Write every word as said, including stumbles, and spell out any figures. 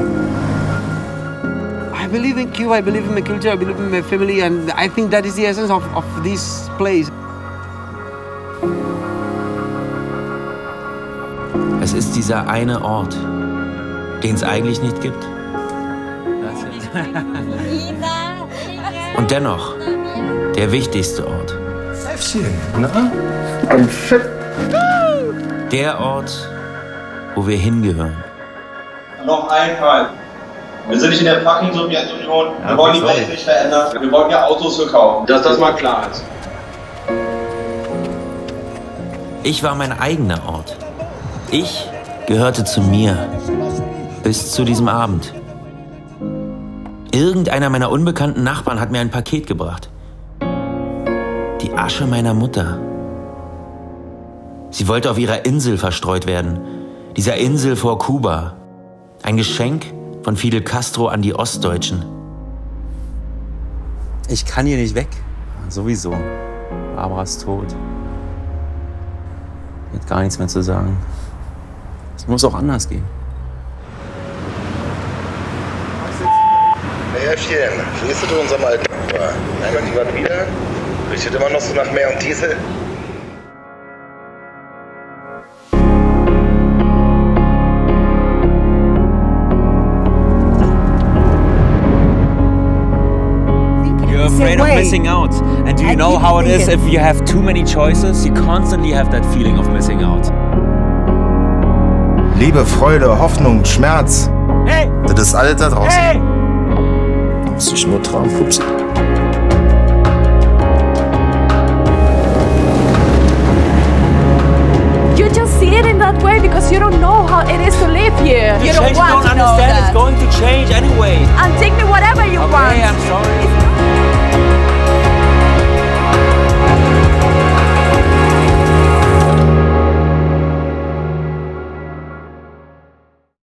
I believe in Cuba, I believe in my culture, I believe in my family, and I think that is the essence of, of this place. Es ist dieser eine Ort, den es eigentlich nicht gibt. Und dennoch der wichtigste Ort. Äffchen, na? Der Ort, wo wir hingehören. Noch ein Fall. Wir sind nicht in der fucking Sowjetunion. Wir Ja, wollen die sorry. Welt nicht verändern. Wir wollen ja Autos verkaufen. Dass das mal klar ist. Ich war mein eigener Ort. Ich gehörte zu mir. Bis zu diesem Abend. Irgendeiner meiner unbekannten Nachbarn hat mir ein Paket gebracht. Die Asche meiner Mutter. Sie wollte auf ihrer Insel verstreut werden. Dieser Insel vor Kuba. Ein Geschenk von Fidel Castro an die Ostdeutschen. Ich kann hier nicht weg. Sowieso. Barbara ist tot. Die hat gar nichts mehr zu sagen. Es muss auch anders gehen. Hey Äffchen, stehst du zu unserem alten Nachbar? Einmal die Wand wieder? Riecht immer noch so nach Meer und Diesel? You're afraid of missing out. And do you know how it is if you have too many choices? You constantly have that feeling of missing out. Liebe, Freude, Hoffnung, Schmerz. Hey! Das ist alles da draußen. Hey! Du musst dich nur trauen, Pupsi. You just see it in that way because you don't know how it is to live here. The You change don't you want don't to know understand that. it's going to change anyway. And take me whatever you Okay, want. I'm